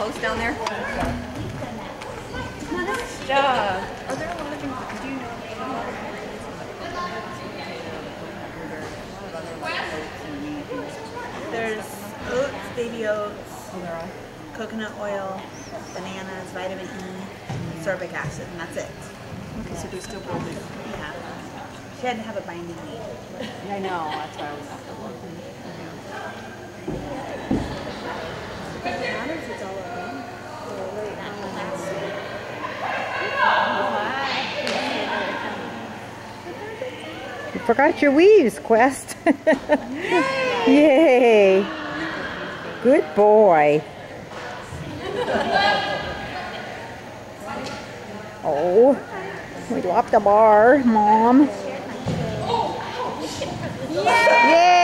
close down there? Nice job. Are there a lot of things that do you know? There's oats, baby oats, coconut oil, bananas, vitamin E, sorbic acid, and that's it. Okay, so they're still building. Yeah. She had to have a binding aid. I know, that's why I was It's all over. You forgot your weaves, Quest. Yay! Good boy. Oh, we dropped the bar, Mom. Yay!